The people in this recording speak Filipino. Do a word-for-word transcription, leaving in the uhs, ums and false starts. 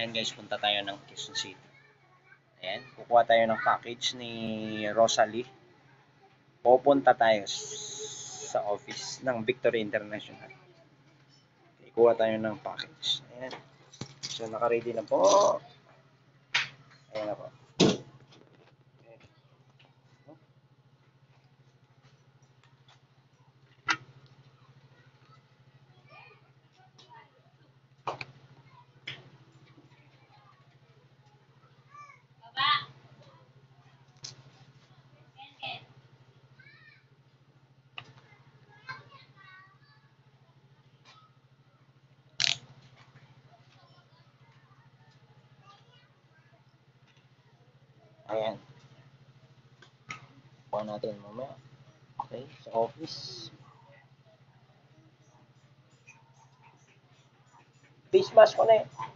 Ayan guys, punta tayo ng Quezon City. Ayan, kukuha tayo ng package ni Rosalie. Pupunta tayo sa office ng Victory International. Okay, kuha tayo ng package. Ayan. So, naka-ready na po. Ayan na po. Ayan. Kuha natin mamaya. Okay, sa office. Face mask ko na eh.